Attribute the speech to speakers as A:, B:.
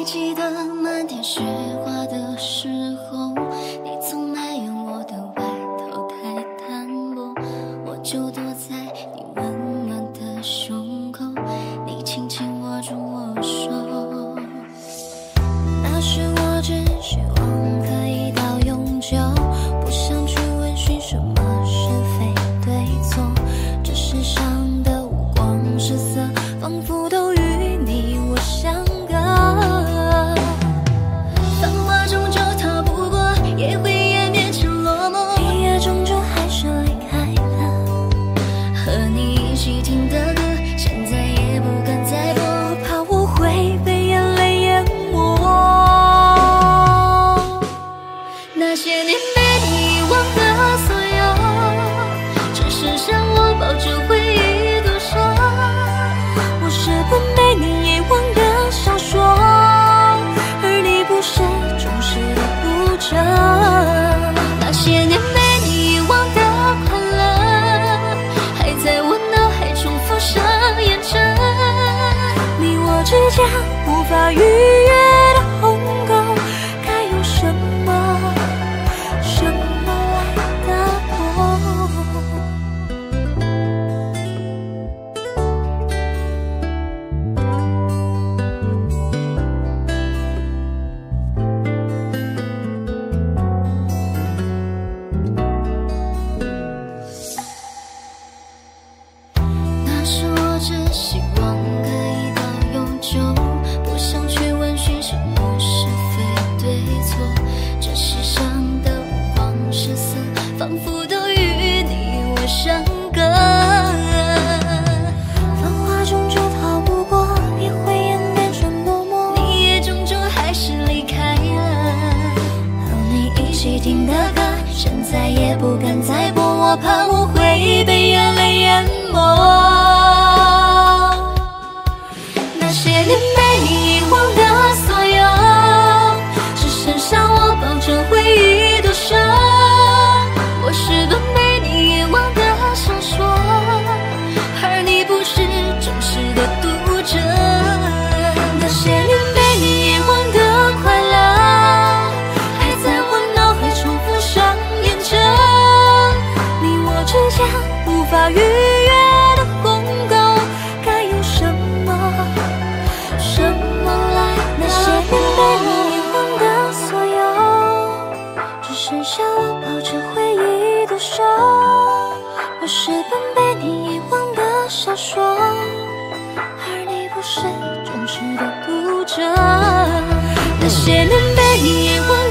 A: 记得漫天雪花的时候，你总爱用我的外套太单薄，我就躲在你温暖的胸口，你轻轻握住我手。那时我只希望可以到永久，不想去问询什么是非对错，这世上的五光十色仿佛都与你我相隔。繁华终究逃不过，也会演变成落寞，毕业终究还是离开了。和你一起听的歌，现在也不敢再播，怕我会被眼泪淹没。那些年被你遗忘的所有，这世上我抱着回忆多少。我是本被你遗忘的小说，而你不是忠实的读者。那些年被你遗忘的快乐，还在我脑海中浮上演着。你我之间无法逾越的鸿沟，该用什么来打破？那时我只希望可以到永久，不想去问询什么是非对错，这世上的五光十色仿佛都与你我相隔。繁华终究逃不过，也会演变成落寞，你也终究还是离开了。和你一起听的歌，现在也不敢再播，我怕我会被眼泪淹没。那些年被你遗忘的所有，只剩下我抱着回忆多少。我是本被你遗忘的小说，而你不是忠实的读者。那些年被你遗忘的快乐，还在我脑海中浮上演着。你我之间无法逾越的鸿沟，该用什么来？那些年被你遗忘的所有，只剩下我抱着回忆的手。我是本被你遗忘的小说，而你不是忠实的读者。那些年被你遗忘